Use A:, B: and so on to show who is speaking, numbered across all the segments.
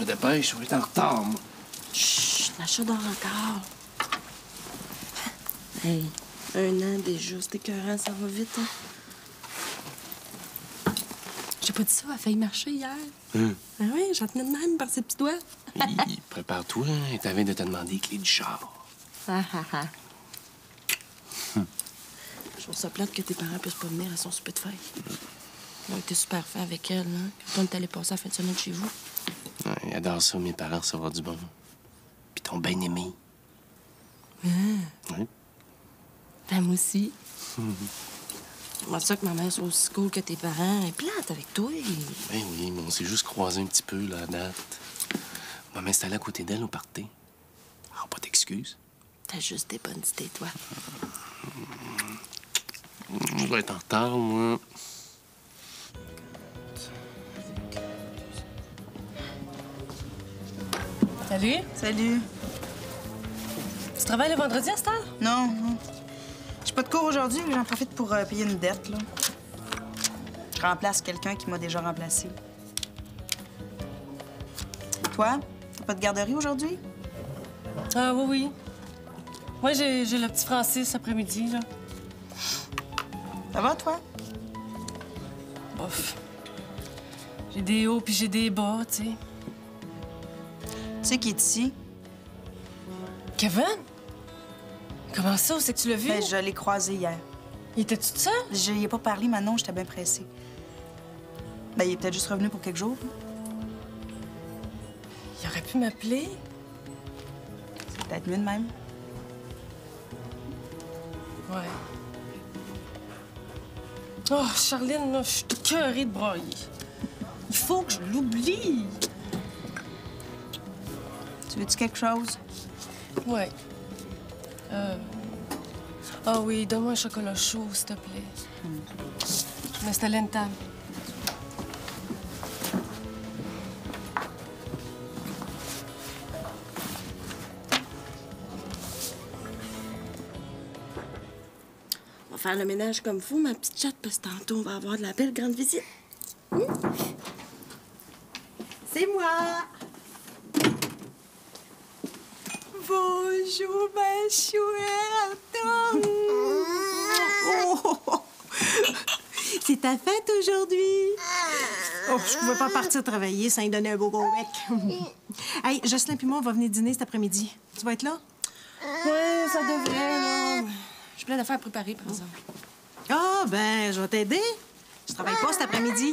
A: dépêche, on est en retard, moi.
B: Chut, l'achat dort encore. Hey, 1 an déjà, c'est écœurant, ça va vite, hein? J'ai pas dit ça, elle a failli marcher hier. Ah oui, j'en tenais de même par ses petits doigts.
A: Hi, prépare-toi, hein, et t'avais de te demander les clés du char.
B: Ah, ah, ah. Je trouve ça plate que tes parents puissent pas venir à son souper de fête. Ils ont été super fins avec elle, hein, quand on est allé passer la fin de semaine chez vous.
A: Ouais, ils adorent ça, mes parents, recevoir du bon. Puis t'ont bien aimé. Oui.
B: Ben, moi aussi. Moi, ça que ma mère soit aussi cool que tes parents. Elle est plate avec toi.
A: Ben oui, mais on s'est juste croisés un petit peu, là, à date. On va m'installer à côté d'elle au party. Alors, pas d'excuses.
B: T'as juste des bonnes idées, toi.
A: Je vais être en retard, moi.
C: Salut.
D: Salut.
C: Tu travailles le vendredi à cette heure?
D: Non, non. J'ai pas de cours aujourd'hui, mais j'en profite pour payer une dette, là. Je remplace quelqu'un qui m'a déjà remplacé. Toi, t'as pas de garderie aujourd'hui?
C: Ah oui, oui. Moi, j'ai le petit Francis après-midi, là.
D: Ça va, toi?
C: Bof. J'ai des hauts puis j'ai des bas, tu sais.
D: Tu sais qui est ici?
C: Kevin? Comment ça? Où c'est que tu l'as vu?
D: Ben, je l'ai croisé hier.
C: Il était-tu tout seul?
D: Je n'y ai pas parlé, mais non, j'étais bien pressée. Ben, il est peut-être juste revenu pour quelques jours.
C: Il aurait pu m'appeler.
D: C'est peut-être mieux de même.
C: Ouais. Oh, Charline, là, je suis écœurée de brailler. Il faut que je l'oublie.
D: Tu veux-tu quelque chose?
C: Ouais. Ah oui, donne-moi un chocolat chaud, s'il te plaît. Je vais m'installer une table.
B: On va faire le ménage comme faut, ma petite chatte, parce que tantôt, on va avoir de la belle grande visite.
E: C'est moi! Bonjour, ma chouette! Oh. C'est ta fête aujourd'hui? Oh, je pouvais pas partir travailler sans y donner un beau gros bec. Hey, Jocelyn puis moi, on va venir dîner cet après-midi. Tu vas être là?
B: Ouais, ça devrait, là. J'ai plein d'affaires à préparer, par exemple.
E: Ah, ben, je vais t'aider. Je travaille pas cet après-midi.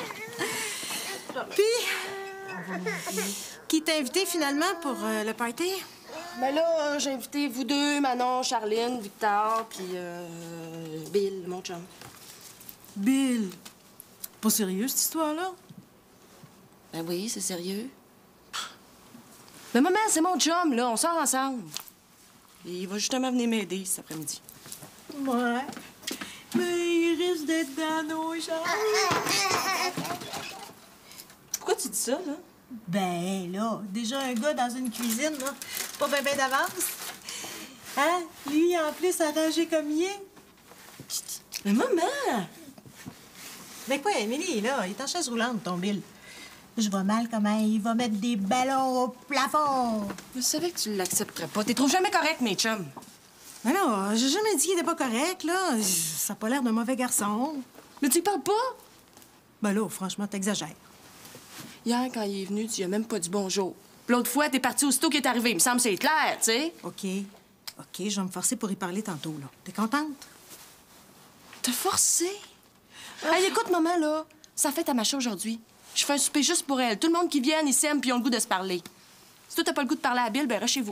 E: Puis, qui t'a invité finalement pour le party?
B: Ben là, j'ai invité vous deux, Manon, Charline, Victor, puis Bill, mon chum.
E: Bill. Pas sérieux, cette histoire-là?
B: Ben oui, c'est sérieux. Mais maman, c'est mon chum, là. On sort ensemble. Et il va justement venir m'aider cet après-midi.
E: Ouais. Mais il risque d'être dans nos jambes.
B: Pourquoi tu dis ça, là?
E: Ben là, déjà un gars dans une cuisine, là, c'est pas ben d'avance. Hein? Lui, en plus, arrangé comme il est.
B: Mais maman!
E: Ben quoi, Émilie, là, il est en chaise roulante, ton Bill. Je vois mal comment il va mettre des ballons au plafond.
B: Je savais que tu l'accepterais pas. T'es trouves jamais correct, mes chums.
E: Mais non, j'ai jamais dit qu'il était pas correct, là. Ça a pas l'air d'un mauvais garçon.
B: Mais tu y parles pas?
E: Ben là, franchement, t'exagères.
B: Hier, quand il est venu, tu lui as même pas dit bonjour. Puis l'autre fois, t'es parti aussitôt qu'il est arrivé. Il me semble que c'est clair, tu sais.
E: OK. OK, je vais me forcer pour y parler tantôt, là. T'es contente?
B: T'as forcé? Hey, écoute, maman, là, ça fait ta macha aujourd'hui. Je fais un souper juste pour elle. Tout le monde qui vient, ils s'aiment puis ils ont le goût de se parler. Si toi, t'as pas le goût de parler à Bill, ben reste chez vous.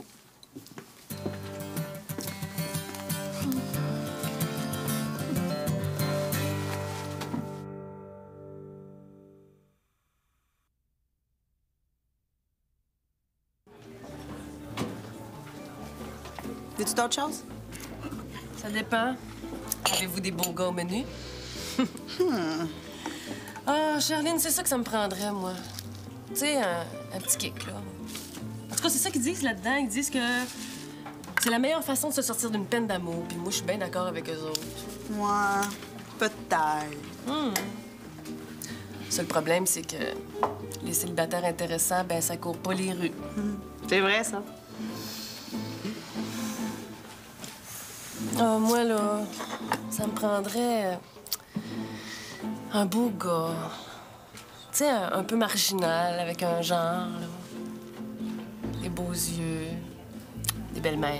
D: Veux-tu d'autres choses?
C: Ça dépend. Avez-vous des beaux gars au menu? Ah, Charline, c'est ça que ça me prendrait, moi. Tu sais, un petit kick, là. En tout cas, c'est ça qu'ils disent là-dedans. Ils disent que c'est la meilleure façon de se sortir d'une peine d'amour. Puis moi, je suis bien d'accord avec eux autres.
D: Moi, peut-être.
C: Seul problème, c'est que les célibataires intéressants, ben ça court pas les rues.
D: C'est vrai, ça.
C: Ah, moi, là, ça me prendrait un beau gars. Tu sais, un peu marginal, avec un genre, là. Des beaux yeux, des belles mains.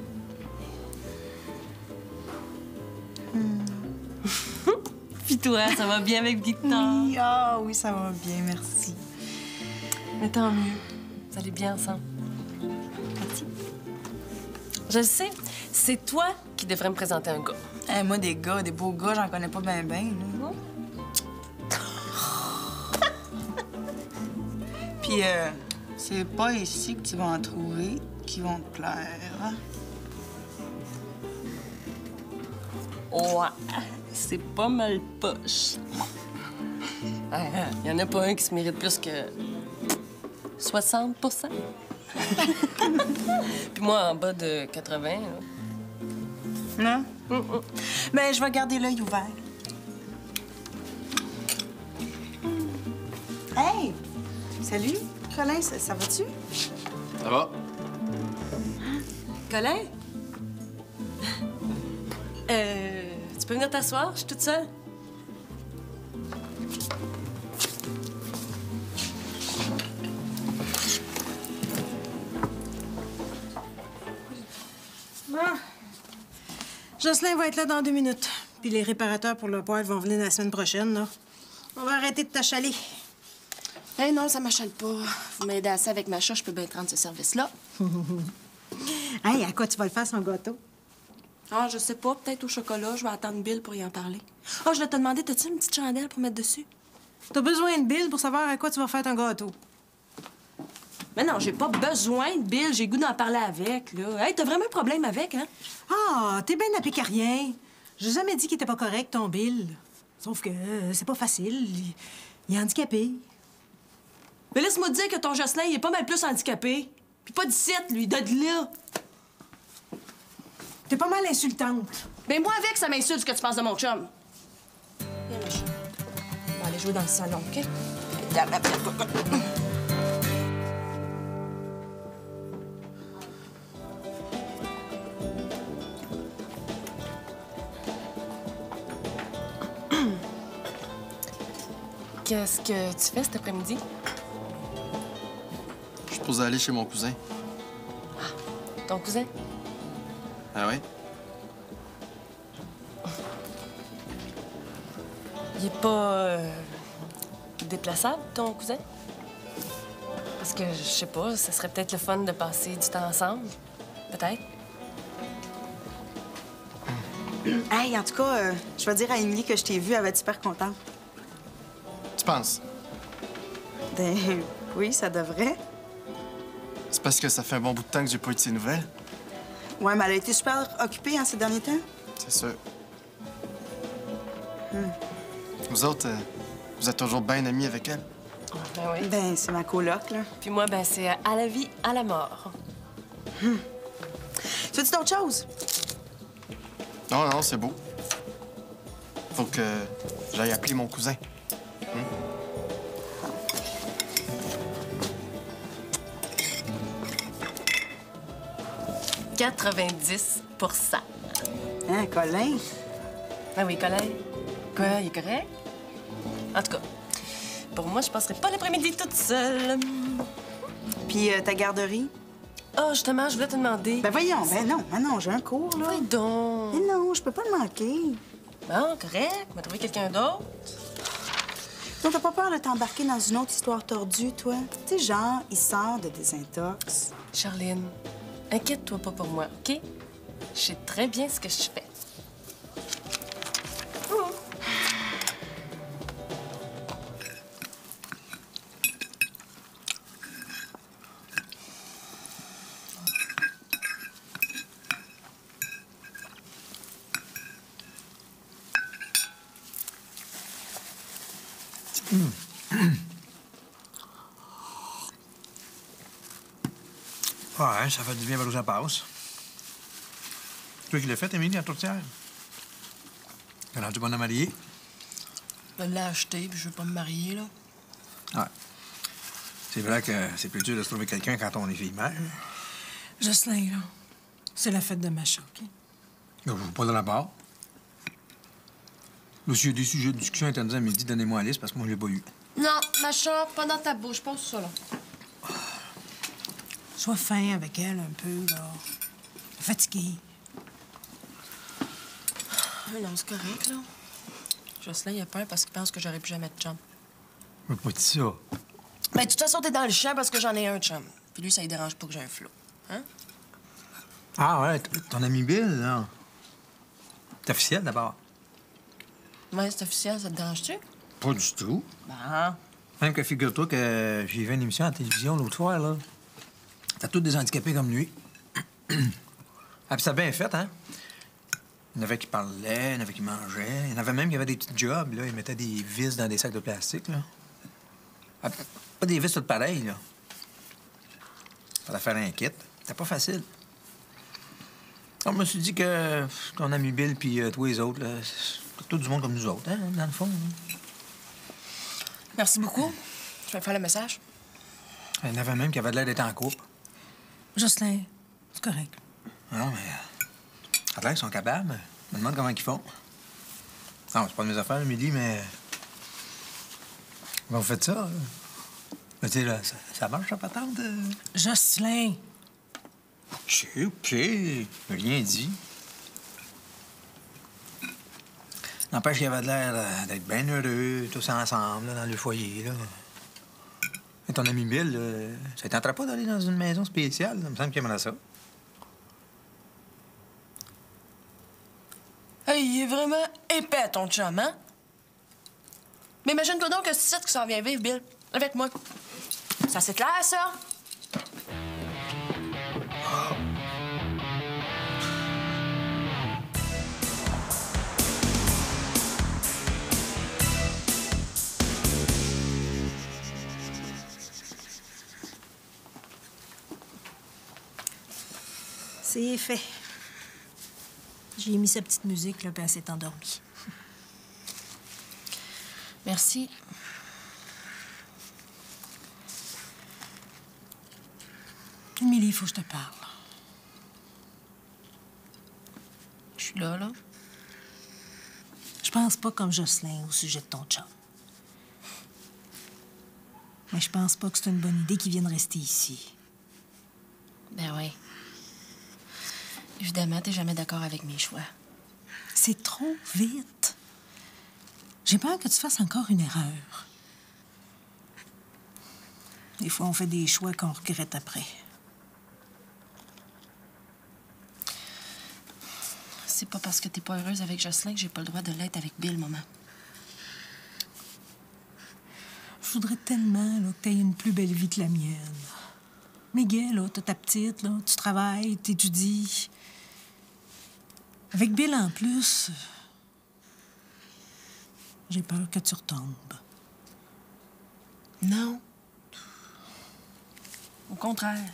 C: Puis toi, ça va bien avec Victor?
D: Oui, ah oui, ça va bien, merci.
C: Mais tant mieux. Vous allez bien ensemble. Merci. Je le sais, c'est toi qui devrais me présenter un gars.
D: Moi, des gars, des beaux gars, j'en connais pas bien, bien. Puis, c'est pas ici que tu vas en trouver qui vont te plaire.
C: Ouais, c'est pas mal poche. Il y en a pas un qui se mérite plus que 60 Puis moi, en bas de 80, là.
D: Non? Ben, je vais garder l'œil ouvert. Hey! Salut, Colin, ça va-tu?
A: Ça va?
C: Colin? Tu peux venir t'asseoir? Je suis toute seule.
E: Jocelyn va être là dans 2 minutes. Puis les réparateurs pour le poêle vont venir la semaine prochaine, là. On va arrêter de t'achaler.
B: Eh non, ça m'achale pas. Vous m'aidez assez avec Macha, je peux bien prendre ce service-là.
E: Hey, à quoi tu vas le faire, son gâteau?
B: Ah, je sais pas, peut-être au chocolat. Je vais attendre Bill pour y en parler. Ah, je voulais te demander, t'as-tu une petite chandelle pour mettre dessus?
E: T'as besoin de Bill pour savoir à quoi tu vas faire ton gâteau.
B: Mais non, j'ai pas besoin de Bill. J'ai le goût d'en parler avec, là. Hey, t'as vraiment un problème avec, hein?
E: Ah, t'es bien appécarien. J'ai jamais dit qu'il était pas correct, ton Bill. Sauf que c'est pas facile. Il est handicapé.
B: Mais laisse-moi te dire que ton Jocelyn, il est pas mal plus handicapé. Puis pas d'ici, lui, de là.
E: T'es pas mal insultante.
B: Ben moi, avec, ça m'insulte ce que tu penses de mon chum. Viens, Macha. On va aller jouer dans le salon, OK?
C: Qu'est-ce que tu fais cet après-midi?
F: Je suis supposé aller chez mon cousin.
C: Ton cousin?
F: Ah ouais?
C: Il est pas déplaçable, ton cousin? Parce que, je sais pas, ça serait peut-être le fun de passer du temps ensemble. Peut-être.
D: Hey, en tout cas, je vais dire à Émilie que je t'ai vue, elle va être super contente.
F: Tu penses?
D: Ben, oui, ça devrait.
F: C'est parce que ça fait un bon bout de temps que j'ai pas eu de ses nouvelles.
D: Ouais, mais elle a été super occupée ces derniers temps.
F: C'est sûr. Vous autres, vous êtes toujours bien amis avec elle?
C: Ben oui.
D: Ben, c'est ma coloc, là.
C: Puis moi, ben c'est à la vie, à la mort.
D: Tu veux-tu d'autres choses?
F: Non, non, c'est beau. Faut que j'aille appeler mon cousin.
C: 90
D: Hein, Colin?
C: Ah oui, Colin. Quoi, il est correct? En tout cas, pour moi, je passerai pas l'après-midi toute seule.
D: Puis ta garderie?
C: Oh, justement, je voulais te demander.
D: Ben voyons, ben non, j'ai un cours, là.
C: Oui, donc.
D: Mais non, je peux pas le manquer.
C: Bon, correct. On va trouver quelqu'un d'autre.
D: Donc, t'as pas peur de t'embarquer dans une autre histoire tordue, toi? Tu sais, genre, il sort de désintox.
C: Charline, inquiète-toi pas pour moi, OK? Je sais très bien ce que je fais.
G: Ouais, ça fait du bien, où ça passe. C'est toi qui l'as fait, Émilie, la tourtière? T'es rendu bonne à marier?
C: Je l'ai acheté, puis je veux pas me marier, là.
G: Ouais. C'est vrai que c'est plus dur de se trouver quelqu'un quand on est fille-mère.
E: Jocelyn, là, c'est la fête de Macha, OK?
G: Je ne pas de la part. Là, s'il y a des sujets de discussion interdits à midi, donnez-moi la liste parce que moi, je l'ai pas eu.
B: Non, Macha, pas dans ta bouche, pose ça, là.
E: Sois fin avec elle un peu, là. Fatiguée.
C: Non, c'est correct, là. Jocelyn, il a peur parce qu'il pense que j'aurais plus jamais de chum.
G: Je pas dit ça.
C: Ben, de toute façon, t'es dans le champ parce que j'en ai un chum. Puis lui, ça lui dérange pas que j'ai un flot. Hein?
G: Ah ouais, ton ami Bill, là. C'est officiel, d'abord.
C: Ouais, c'est officiel, ça te dérange-tu?
G: Pas du tout.
C: Ben.
G: Même que figure-toi que j'ai vu une émission à la télévision l'autre soir, là. T'as tous des handicapés comme lui. Ah, puis ça a bien fait, hein? Il y en avait qui parlaient, il y en avait qui mangeaient. Il y en avait même qui avaient des petits jobs, là. Ils mettaient des vis dans des sacs de plastique, là. Ah, pas des vis toutes pareilles, là. Fallait faire un kit. C'était pas facile. Alors, je me suis dit que ton ami Bill puis toi les autres, là, c'est tout du monde comme nous autres, hein, dans le fond. Hein.
C: Merci beaucoup. Je vais faire le message.
G: Il y en avait même qui avaient l'air d'être en couple.
E: Jocelyn, c'est correct.
G: Non, mais... à l'air, ils sont capables. Je me demande comment ils font. Non, c'est pas de mes affaires, Émilie, mais... Comment vous faites ça? Mais tu sais, là, ça marche, ça, patente?
E: Jocelyn!
G: OK. J'ai rien dit. N'empêche qu'il avait l'air d'être bien heureux, tous ensemble, là, dans le foyer, là. Et ton ami Bill, ça ne tenterait pas d'aller dans une maison spéciale? Ça me semble qu'il aimerait ça.
C: Hey, il est vraiment épais, ton chum, hein? Mais imagine-toi donc que c'est ça qui s'en vient vivre, Bill. Avec moi. Ça, c'est clair, ça?
E: C'est fait. J'ai mis sa petite musique, là, puis elle s'est endormie.
C: Merci.
E: Émilie, il faut que je te parle.
C: Je suis là, là.
E: Je pense pas comme Jocelyn au sujet de ton chum. Mais je pense pas que c'est une bonne idée qu'il vienne rester ici.
C: Ben oui. Évidemment, t'es jamais d'accord avec mes choix.
E: C'est trop vite. J'ai peur que tu fasses encore une erreur. Des fois, on fait des choix qu'on regrette après.
C: C'est pas parce que t'es pas heureuse avec Jocelyn que j'ai pas le droit de l'être avec Bill, maman.
E: Je voudrais tellement là, que tu aies une plus belle vie que la mienne. Miguel, là, t'as ta petite, là, tu travailles, t'étudies. Avec Bill en plus, j'ai peur que tu retombes.
C: Non. Au contraire.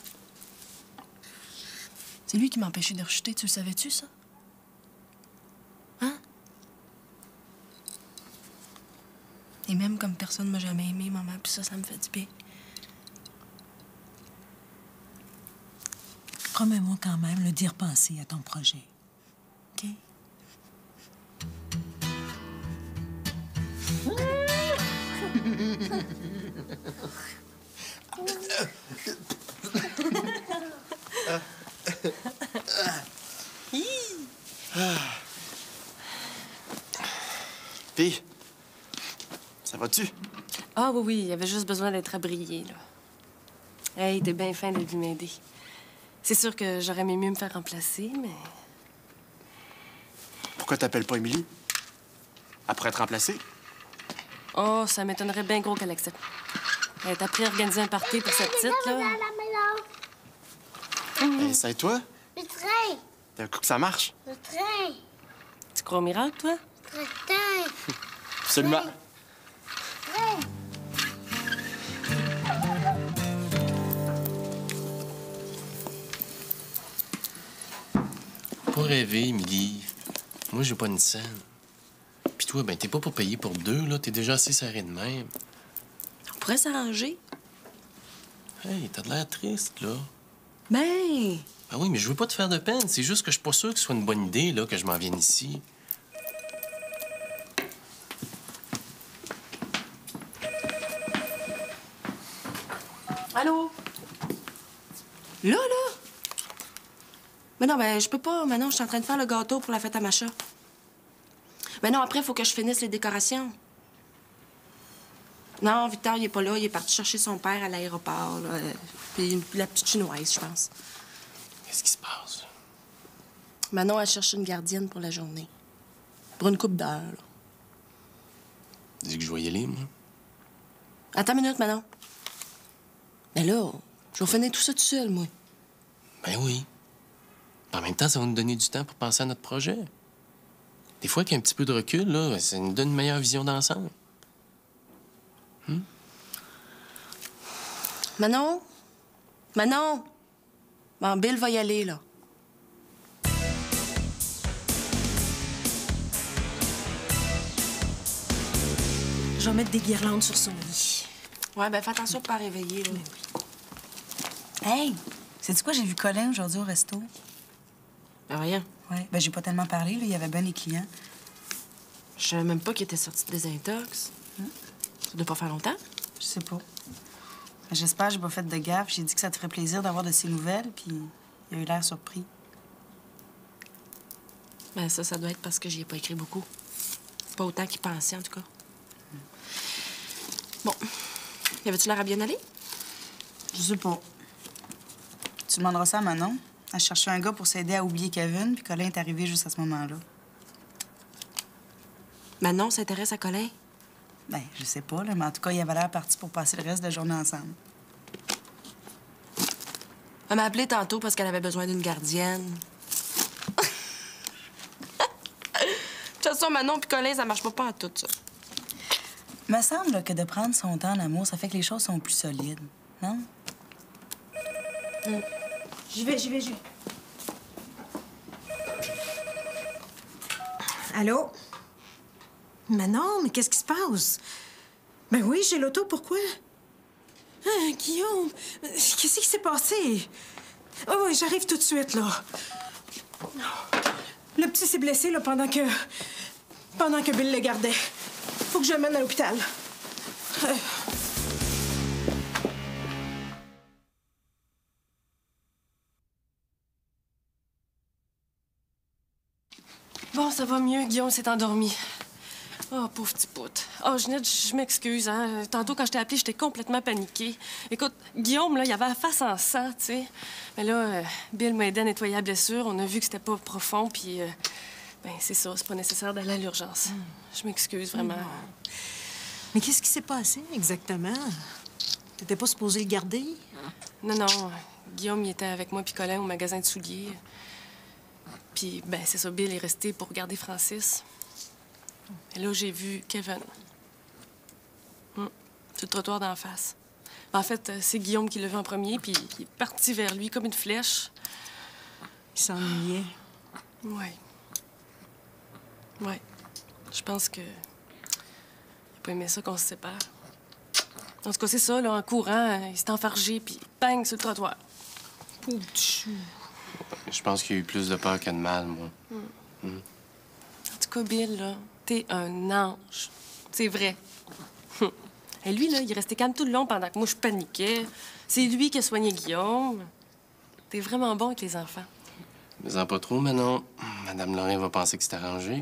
C: C'est lui qui m'a empêché de rechuter, tu le savais-tu, ça? Hein? Et même comme personne m'a jamais aimé, maman, puis ça me fait du bien.
E: Promets-moi quand même de d'y repenser à ton projet. OK?
F: Fille, ça va-tu?
C: Ah oui, oui, il avait juste besoin d'être abrié, là. Hey, t'es bien fin d'être venu m'aider. C'est sûr que j'aurais aimé mieux me faire remplacer, mais...
F: Pourquoi t'appelles pas Émilie? Après être remplacée?
C: Oh, ça m'étonnerait bien gros qu'elle accepte. Elle est appris à organiser un party pour sa petite, là.
F: Ben, c'est toi?
H: Le train!
F: D'un coup que ça marche?
H: Le train!
C: Tu crois au miracle, toi?
H: Le train!
F: Absolument.
H: Train!
A: Pas rêver, Émilie. Moi, j'ai pas une scène. Puis Puis toi, ben t'es pas pour payer pour deux, là. T'es déjà assez serré de même.
B: On pourrait s'arranger.
A: Hey, t'as de l'air triste, là.
B: Ben,
A: Ben oui, mais je veux pas te faire de peine. C'est juste que je suis pas sûr que ce soit une bonne idée, là, que je m'en vienne ici.
B: allô? Là? Mais non, ben, je peux pas. Maintenant, je suis en train de faire le gâteau pour la fête à Macha. Mais non, après, il faut que je finisse les décorations. Non, Victor, il est pas là. Il est parti chercher son père à l'aéroport, là. Puis la petite chinoise, je pense.
A: Qu'est-ce qui se passe?
B: Manon, elle cherche une gardienne pour la journée. Pour une couple d'heures, là.
A: Dis que je vais y aller, moi.
B: Attends une minute, Manon. Mais là, je vais finir tout ça tout seul, moi.
A: Ben oui. En même temps, ça va nous donner du temps pour penser à notre projet. Des fois, qu'un petit peu de recul, là, ça nous donne une meilleure vision d'ensemble.
B: Manon? Manon? Bon, Bill va y aller, là.
E: Je vais mettre des guirlandes sur son lit.
B: Ouais, ben fais attention de pas réveiller, là.
D: Hey, sais-tu quoi? J'ai vu Colin aujourd'hui au resto.
B: Ben voyons.
D: Ouais, ben j'ai pas tellement parlé, là. Il y avait ben des clients.
B: Je savais même pas qu'il était sorti de désintox. Ça doit pas faire longtemps.
D: Je sais pas. Ben, j'espère que j'ai pas fait de gaffe. J'ai dit que ça te ferait plaisir d'avoir de ses nouvelles, puis il a eu l'air surpris.
B: Ben ça doit être parce que j'y ai pas écrit beaucoup. Pas autant qu'il pensait, en tout cas. Bon. Y avait-tu l'air à bien aller?
D: Je sais pas. Tu demanderas ça à Manon. Elle cherchait un gars pour s'aider à oublier Kevin, puis Colin est arrivé juste à ce moment-là.
B: Manon s'intéresse à Colin.
D: Ben, je sais pas, là, mais en tout cas, il avait l'air parti pour passer le reste de la journée ensemble.
B: Elle m'a appelé tantôt parce qu'elle avait besoin d'une gardienne. De toute façon, Manon puis Colin, ça marche pas en tout, ça.
D: Me semble là, que de prendre son temps en amour, ça fait que les choses sont plus solides, non?
E: J'y vais. Allô? Manon, mais qu'est-ce qui se passe? Ben oui, j'ai l'auto, pourquoi? Ah, Guillaume, qu'est-ce qui s'est passé? Oh oui, j'arrive tout de suite, là. Le petit s'est blessé, là, pendant que Bill le gardait. Faut que je le mène à l'hôpital.
C: Bon, ça va mieux. Guillaume s'est endormi. Oh, pauvre petit pote. Oh, Ginette, je m'excuse, hein. Tantôt, quand je t'ai appelé, j'étais complètement paniquée. Écoute, Guillaume, là, il avait la face en sang, tu sais. Mais là, Bill m'a aidé à nettoyer la blessure. On a vu que c'était pas profond, puis... ben, c'est ça, c'est pas nécessaire d'aller à l'urgence. Je m'excuse, vraiment.
E: Mais qu'est-ce qui s'est passé exactement? T'étais pas supposé le garder?
C: Non, non. Guillaume, il était avec moi puis Colin au magasin de souliers. Puis, ben, c'est ça, Bill est resté pour garder Francis. Et là, j'ai vu Kevin. Sur le trottoir d'en face. En fait, c'est Guillaume qui l'a vu en premier, puis il est parti vers lui comme une flèche.
E: Il s'ennuyait.
C: Ouais. Ouais. Je pense que... Il a pas aimé ça qu'on se sépare. En tout cas, c'est ça, là, en courant, il s'est enfargé, puis bang, sur le trottoir.
E: Pauvre chou.
A: Je pense qu'il y a eu plus de peur que de mal, moi.
C: En tout cas, Bill, là, t'es un ange. C'est vrai. Et lui, là, il est resté calme tout le long pendant que moi, je paniquais. C'est lui qui a soigné Guillaume. T'es vraiment bon avec les enfants.
A: Mais en pas trop, Manon. Madame Lorrain va penser que c'est arrangé.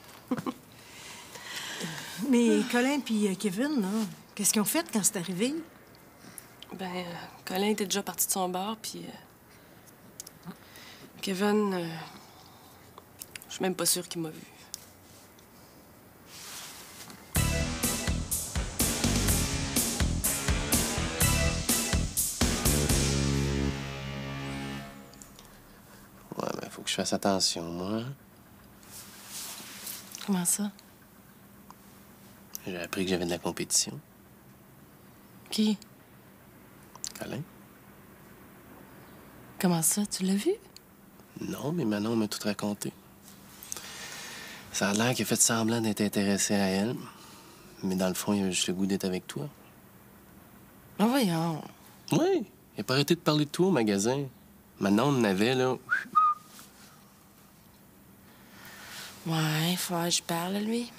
E: Mais Colin puis Kevin, là, qu'est-ce qu'ils ont fait quand c'est arrivé?
C: Ben, Colin était déjà parti de son bar, puis... Kevin, je suis même pas sûre qu'il m'a vu.
A: Ouais, mais faut que je fasse attention, moi.
C: Comment ça?
A: J'ai appris que j'avais de la compétition.
C: Qui?
A: Colin?
C: Comment ça? Tu l'as vu?
A: Non, mais Manon m'a tout raconté. Ça a l'air qu'il a fait semblant d'être intéressé à elle. Mais dans le fond, il a juste le goût d'être avec toi.
B: Ben voyons.
A: Oui, il a pas arrêté de parler de toi au magasin. Maintenant, on en avait, là.
B: Ouais, il faut que je parle à lui.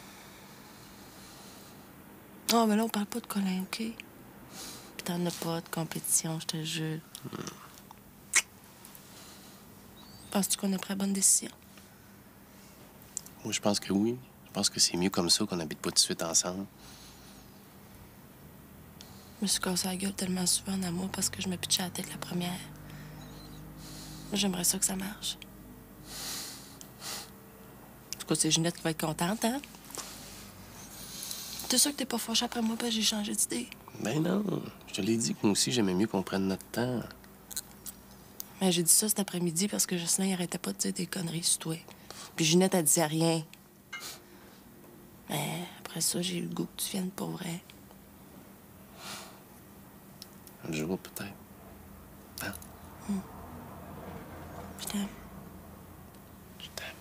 B: Oh, mais là, on parle pas de Colin, OK? Puis t'en as pas de compétition, je te jure. Penses-tu qu'on a pris la bonne décision?
A: Moi, je pense que oui. Je pense que c'est mieux comme ça qu'on n'habite pas tout de suite ensemble.
B: Je me suis cassé la gueule tellement souvent en amour parce que je me pitchais à la tête la première. Moi, j'aimerais ça que ça marche. En tout cas, c'est Ginette qui va être contente, hein? T'es sûr que t'es pas fâché après moi parce que j'ai changé d'idée?
A: Ben non. Je te l'ai dit que moi aussi, j'aimais mieux qu'on prenne notre temps.
B: Mais j'ai dit ça cet après-midi parce que Jocelyn il arrêtait pas de dire des conneries sur toi. Puis Ginette, elle disait rien. Mais après ça, j'ai eu le goût que tu viennes pour vrai.
A: Un jour, peut-être. Hein?
B: Je t'aime.
A: Je t'aime.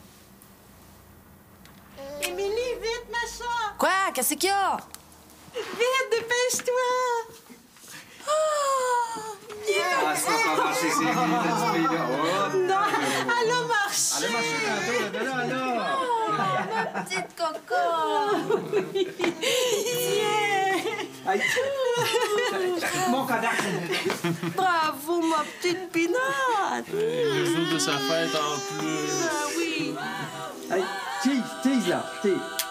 E: Émilie, vite, ma soeur!
B: Quoi? Qu'est-ce qu'il y a?
E: Vite, dépêche-toi! Oh!
G: Ah, ça va pas marcher, c'est Émilie, cette fille-là. Oh!
E: Non, elle a marché!
G: Elle a marché tantôt, là, là!
B: Petite coco!
G: Aïe! Mon cadavre!
B: Bravo, ma petite pinotte!
A: Le jour de sa fête, en plus.
B: Ah oui!
I: Hey, cheese, là, cheese.